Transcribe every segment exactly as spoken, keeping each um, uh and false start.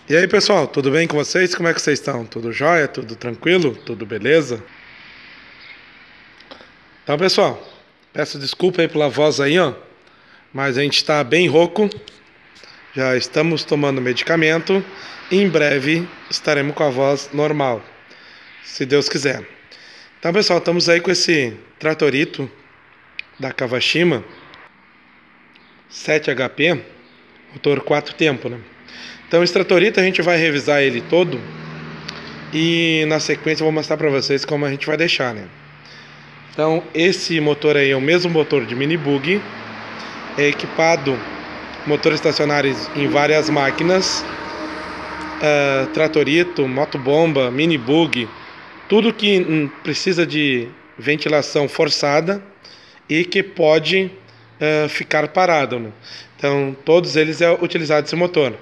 E aí pessoal, tudo bem com vocês? Como é que vocês estão? Tudo jóia? Tudo tranquilo? Tudo beleza? Então pessoal, peço desculpa aí pela voz aí, ó, mas a gente está bem rouco, já estamos tomando medicamento e em breve estaremos com a voz normal, se Deus quiser. Então pessoal, estamos aí com esse tratorito da Kawashima sete H P, motor quatro tempo, né? Então esse tratorito a gente vai revisar ele todo e na sequência eu vou mostrar para vocês como a gente vai deixar, né? Então esse motor aí é o mesmo motor de mini bug, é equipado motor estacionário em várias máquinas, uh, tratorito, motobomba, mini bug, tudo que hum, precisa de ventilação forçada e que pode uh, ficar parado, né? Então todos eles é utilizado esse motor.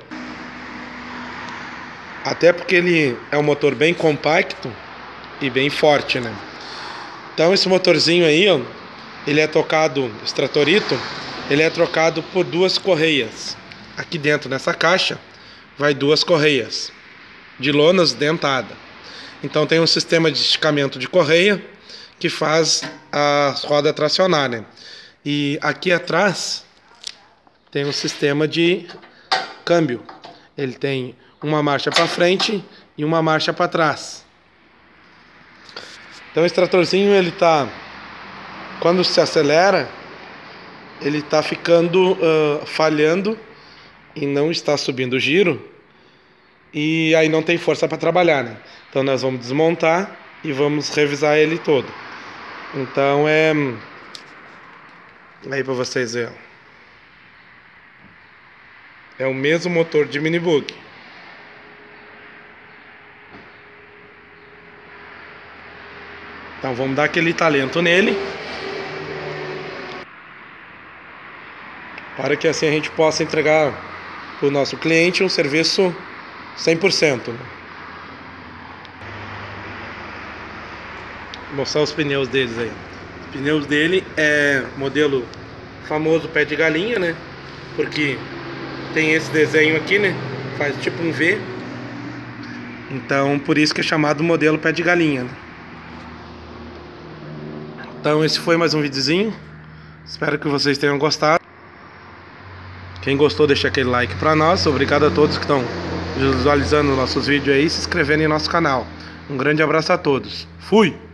Até porque ele é um motor bem compacto e bem forte, né? Então esse motorzinho aí, ó, ele é tocado, esse tratorito, ele é trocado por duas correias. Aqui dentro nessa caixa vai duas correias de lonas dentada. Então tem um sistema de esticamento de correia que faz a roda tracionar, né? E aqui atrás tem um sistema de câmbio. Ele tem uma marcha para frente e uma marcha para trás. Então esse tratorzinho, ele tá, quando se acelera, ele está ficando uh, falhando e não está subindo o giro, e aí não tem força para trabalhar, né? Então nós vamos desmontar e vamos revisar ele todo. Então é aí para vocês verem, é o mesmo motor de mini bug. Então vamos dar aquele talento nele, para que assim a gente possa entregar para o nosso cliente um serviço cem por cento, né? Vou mostrar os pneus deles aí. Os pneus dele é modelo famoso pé de galinha, né? Porque tem esse desenho aqui, né? Faz tipo um V. Então por isso que é chamado modelo pé de galinha, né? Então esse foi mais um videozinho. Espero que vocês tenham gostado. Quem gostou, deixa aquele like pra nós. Obrigado a todos que estão visualizando nossos vídeos aí e se inscrevendo em nosso canal. Um grande abraço a todos. Fui!